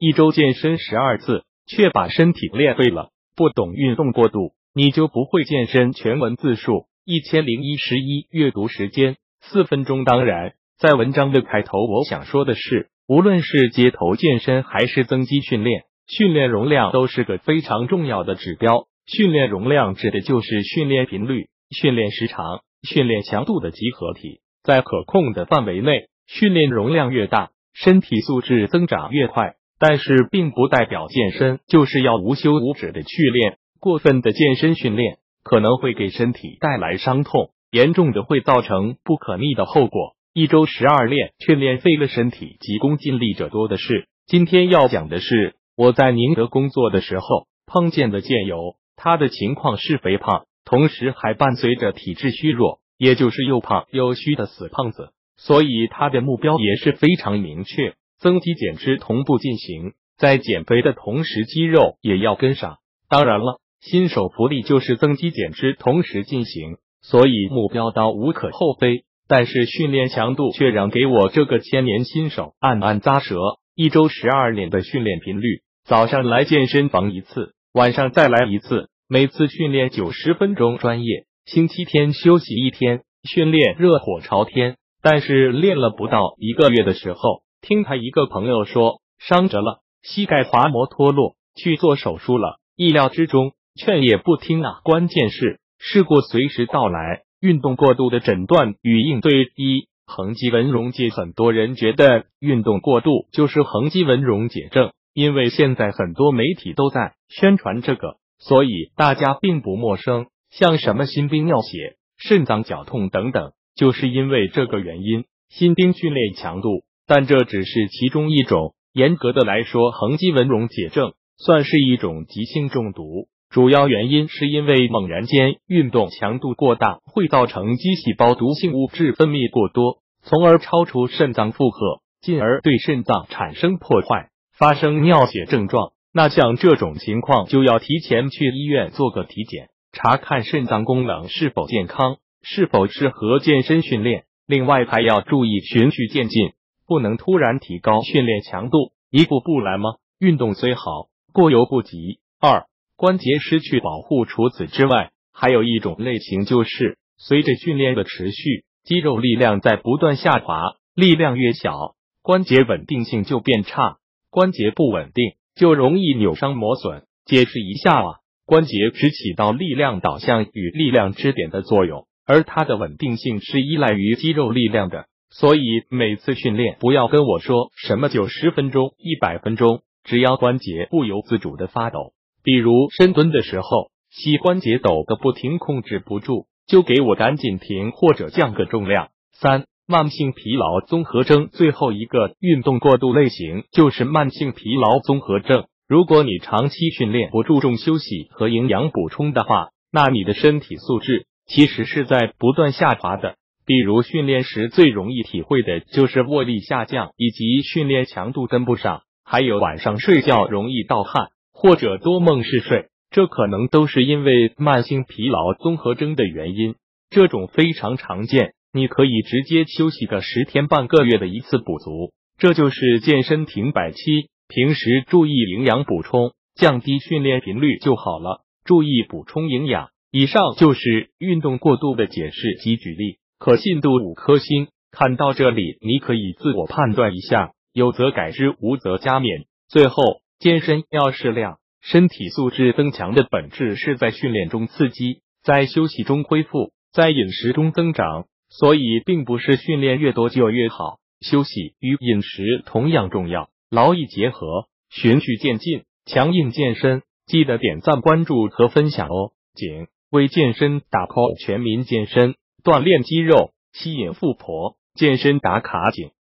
一周健身12次，却把身体练废了。不懂运动过度，你就不会健身。全文字数1011，阅读时间4分钟。当然，在文章的开头，我想说的是，无论是街头健身还是增肌训练，训练容量都是个非常重要的指标。训练容量指的就是训练频率、训练时长、训练强度的集合体。在可控的范围内，训练容量越大，身体素质增长越快。但是并不代表健身就是要无休无止的去练，过分的健身训练可能会给身体带来伤痛，严重的会造成不可逆的后果。一周12练却练废了身体，急功近利者多的是。今天要讲的是我在宁德工作的时候碰见的健友，他的情况是肥胖，同时还伴随着体质虚弱，也就是又胖又虚的死胖子，所以他的目标也是非常明确。增肌减脂同步进行，在减肥的同时肌肉也要跟上。当然了，新手福利就是增肌减脂同时进行，所以目标倒无可厚非。但是训练强度却让给我这个千年新手暗暗咂舌。一周12练的训练频率，早上来健身房1次，晚上再来1次，每次训练90分钟，专业。星期天休息1天，训练热火朝天。但是练了不到1个月的时候，听他一个朋友说伤着了，膝盖滑膜脱落，去做手术了。意料之中，劝也不听啊。关键是事故随时到来，运动过度的诊断与应对。横肌纹溶解，很多人觉得运动过度就是横肌纹溶解症，因为现在很多媒体都在宣传这个，所以大家并不陌生。像什么心冰尿血、肾脏绞痛等等，就是因为这个原因。心冰训练强度，但这只是其中一种。严格的来说，横肌纹溶解症算是一种急性中毒，主要原因是因为猛然间运动强度过大，会造成肌细胞毒性物质分泌过多，从而超出肾脏负荷，进而对肾脏产生破坏，发生尿血症状。那像这种情况就要提前去医院做个体检，查看肾脏功能是否健康，是否适合健身训练。另外还要注意循序渐进，不能突然提高训练强度，一步步来吗？运动虽好，过犹不及。2、关节失去保护。除此之外，还有一种类型就是随着训练的持续，肌肉力量在不断下滑，力量越小，关节稳定性就变差，关节不稳定就容易扭伤磨损。解释一下啊，关节只起到力量导向与力量支点的作用，而它的稳定性是依赖于肌肉力量的。所以每次训练不要跟我说什么90分钟、100分钟，只要关节不由自主的发抖，比如深蹲的时候，膝关节抖个不停，控制不住，就给我赶紧停或者降个重量。3、慢性疲劳综合征。最后一个运动过度类型就是慢性疲劳综合症。如果你长期训练不注重休息和营养补充的话，那你的身体素质其实是在不断下滑的。比如训练时最容易体会的就是握力下降，以及训练强度跟不上，还有晚上睡觉容易盗汗或者多梦嗜睡，这可能都是因为慢性疲劳综合征的原因。这种非常常见，你可以直接休息个10天半个月的一次补足，这就是健身停摆期。平时注意营养补充，降低训练频率就好了。注意补充营养。以上就是运动过度的解释及举例，可信度5颗星。看到这里，你可以自我判断一下，有则改之，无则加勉。最后，健身要适量，身体素质增强的本质是在训练中刺激，在休息中恢复，在饮食中增长。所以并不是训练越多就越好，休息与饮食同样重要，劳逸结合，循序渐进，强硬健身。记得点赞、关注和分享哦。仅为健身打 call， 全民健身，锻炼肌肉，吸引富婆，健身打卡井。